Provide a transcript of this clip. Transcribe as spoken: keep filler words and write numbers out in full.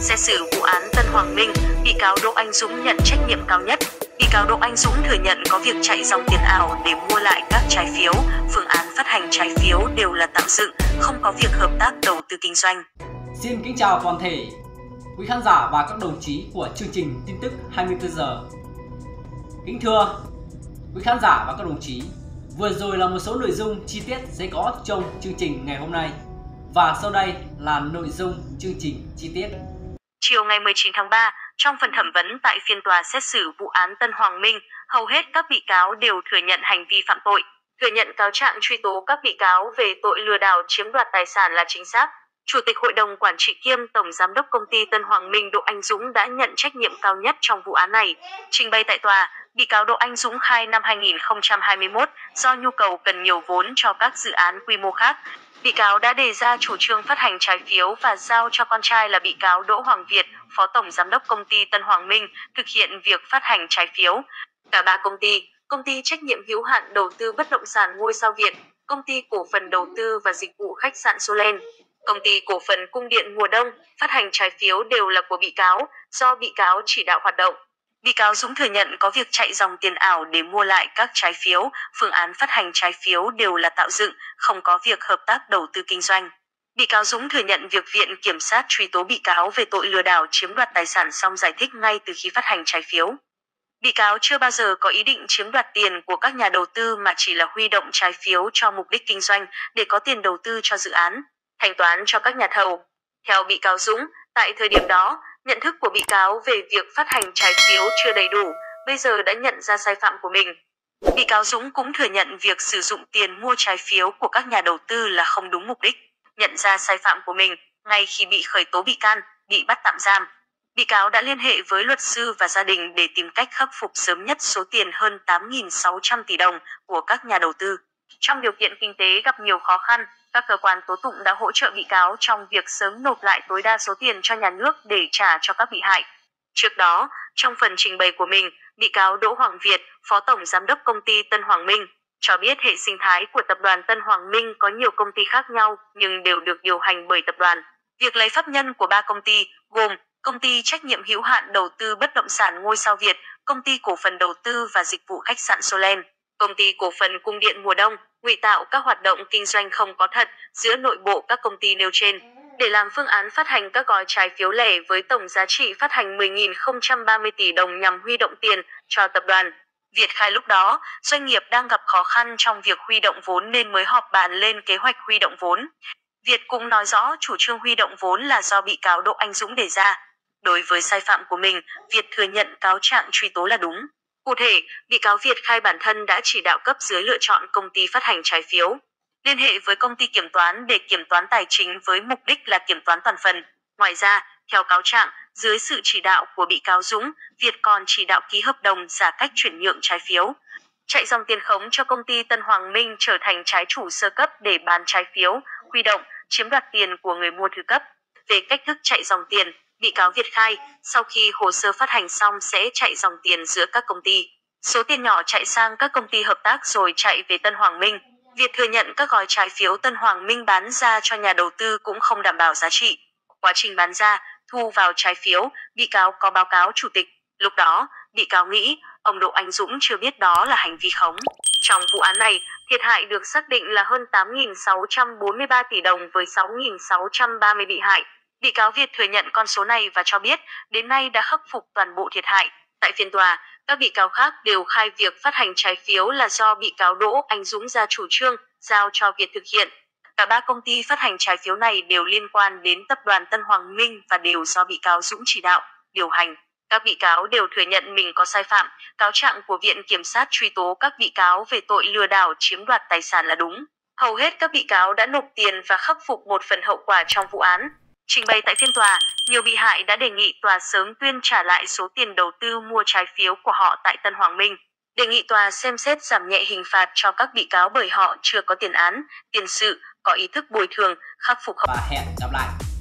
Xét xử vụ án Tân Hoàng Minh, bị cáo Đỗ Anh Dũng nhận trách nhiệm cao nhất. Bị cáo Đỗ Anh Dũng thừa nhận có việc chạy dòng tiền ảo để mua lại các trái phiếu, phương án phát hành trái phiếu đều là tạo dựng, không có việc hợp tác đầu tư kinh doanh. Xin kính chào toàn thể quý khán giả và các đồng chí của chương trình tin tức hai mươi tư giờ. Kính thưa quý khán giả và các đồng chí, vừa rồi là một số nội dung chi tiết sẽ có trong chương trình ngày hôm nay. Và sau đây là nội dung chương trình chi tiết. Chiều ngày mười chín tháng ba, trong phần thẩm vấn tại phiên tòa xét xử vụ án Tân Hoàng Minh, hầu hết các bị cáo đều thừa nhận hành vi phạm tội, thừa nhận cáo trạng truy tố các bị cáo về tội lừa đảo chiếm đoạt tài sản là chính xác. Chủ tịch Hội đồng Quản trị kiêm Tổng Giám đốc Công ty Tân Hoàng Minh Đỗ Anh Dũng đã nhận trách nhiệm cao nhất trong vụ án này. Trình bày tại tòa, bị cáo Đỗ Anh Dũng khai năm hai nghìn không trăm hai mươi mốt, do nhu cầu cần nhiều vốn cho các dự án quy mô khác, bị cáo đã đề ra chủ trương phát hành trái phiếu và giao cho con trai là bị cáo Đỗ Hoàng Việt, Phó Tổng Giám đốc Công ty Tân Hoàng Minh, thực hiện việc phát hành trái phiếu. Cả ba công ty, Công ty trách nhiệm hữu hạn đầu tư bất động sản Ngôi Sao Việt, Công ty cổ phần đầu tư và dịch vụ khách sạn Solen, Công ty cổ phần cung điện mùa đông, phát hành trái phiếu đều là của bị cáo, do bị cáo chỉ đạo hoạt động. Bị cáo Dũng thừa nhận có việc chạy dòng tiền ảo để mua lại các trái phiếu, phương án phát hành trái phiếu đều là tạo dựng, không có việc hợp tác đầu tư kinh doanh. Bị cáo Dũng thừa nhận việc Viện Kiểm sát truy tố bị cáo về tội lừa đảo chiếm đoạt tài sản xong giải thích ngay từ khi phát hành trái phiếu. Bị cáo chưa bao giờ có ý định chiếm đoạt tiền của các nhà đầu tư mà chỉ là huy động trái phiếu cho mục đích kinh doanh để có tiền đầu tư cho dự án, thanh toán cho các nhà thầu. Theo bị cáo Dũng, tại thời điểm đó, nhận thức của bị cáo về việc phát hành trái phiếu chưa đầy đủ, bây giờ đã nhận ra sai phạm của mình. Bị cáo Dũng cũng thừa nhận việc sử dụng tiền mua trái phiếu của các nhà đầu tư là không đúng mục đích, nhận ra sai phạm của mình ngay khi bị khởi tố bị can, bị bắt tạm giam. Bị cáo đã liên hệ với luật sư và gia đình để tìm cách khắc phục sớm nhất số tiền hơn tám nghìn sáu trăm tỷ đồng của các nhà đầu tư. Trong điều kiện kinh tế gặp nhiều khó khăn, các cơ quan tố tụng đã hỗ trợ bị cáo trong việc sớm nộp lại tối đa số tiền cho nhà nước để trả cho các bị hại. Trước đó, trong phần trình bày của mình, bị cáo Đỗ Hoàng Việt, Phó Tổng Giám đốc Công ty Tân Hoàng Minh, cho biết hệ sinh thái của tập đoàn Tân Hoàng Minh có nhiều công ty khác nhau nhưng đều được điều hành bởi tập đoàn. Việc lấy pháp nhân của ba công ty gồm Công ty trách nhiệm hữu hạn đầu tư bất động sản Ngôi Sao Việt, Công ty cổ phần đầu tư và dịch vụ khách sạn Solen, Công ty cổ phần cung điện mùa đông, ngụy tạo các hoạt động kinh doanh không có thật giữa nội bộ các công ty nêu trên, để làm phương án phát hành các gói trái phiếu lẻ với tổng giá trị phát hành mười nghìn không trăm ba mươi tỷ đồng nhằm huy động tiền cho tập đoàn. Việt khai lúc đó, doanh nghiệp đang gặp khó khăn trong việc huy động vốn nên mới họp bàn lên kế hoạch huy động vốn. Việt cũng nói rõ chủ trương huy động vốn là do bị cáo Đỗ Anh Dũng đề ra. Đối với sai phạm của mình, Việt thừa nhận cáo trạng truy tố là đúng. Cụ thể, bị cáo Việt khai bản thân đã chỉ đạo cấp dưới lựa chọn công ty phát hành trái phiếu, liên hệ với công ty kiểm toán để kiểm toán tài chính với mục đích là kiểm toán toàn phần. Ngoài ra, theo cáo trạng, dưới sự chỉ đạo của bị cáo Dũng, Việt còn chỉ đạo ký hợp đồng giả cách chuyển nhượng trái phiếu, chạy dòng tiền khống cho công ty Tân Hoàng Minh trở thành trái chủ sơ cấp để bán trái phiếu, huy động, chiếm đoạt tiền của người mua thứ cấp. Về cách thức chạy dòng tiền, bị cáo Việt khai, sau khi hồ sơ phát hành xong sẽ chạy dòng tiền giữa các công ty. Số tiền nhỏ chạy sang các công ty hợp tác rồi chạy về Tân Hoàng Minh. Việt thừa nhận các gói trái phiếu Tân Hoàng Minh bán ra cho nhà đầu tư cũng không đảm bảo giá trị. Quá trình bán ra, thu vào trái phiếu, bị cáo có báo cáo chủ tịch. Lúc đó, bị cáo nghĩ ông Đỗ Anh Dũng chưa biết đó là hành vi khống. Trong vụ án này, thiệt hại được xác định là hơn tám nghìn sáu trăm bốn mươi ba tỷ đồng với sáu nghìn sáu trăm ba mươi bị hại. Bị cáo Việt thừa nhận con số này và cho biết đến nay đã khắc phục toàn bộ thiệt hại. Tại phiên tòa, các bị cáo khác đều khai việc phát hành trái phiếu là do bị cáo Đỗ Anh Dũng ra chủ trương, giao cho Việt thực hiện. Cả ba công ty phát hành trái phiếu này đều liên quan đến tập đoàn Tân Hoàng Minh và đều do bị cáo Dũng chỉ đạo, điều hành. Các bị cáo đều thừa nhận mình có sai phạm, cáo trạng của Viện Kiểm sát truy tố các bị cáo về tội lừa đảo chiếm đoạt tài sản là đúng. Hầu hết các bị cáo đã nộp tiền và khắc phục một phần hậu quả trong vụ án. Trình bày tại phiên tòa, nhiều bị hại đã đề nghị tòa sớm tuyên trả lại số tiền đầu tư mua trái phiếu của họ tại Tân Hoàng Minh, đề nghị tòa xem xét giảm nhẹ hình phạt cho các bị cáo bởi họ chưa có tiền án, tiền sự, có ý thức bồi thường, khắc phục hậu quả. Và hẹn gặp lại.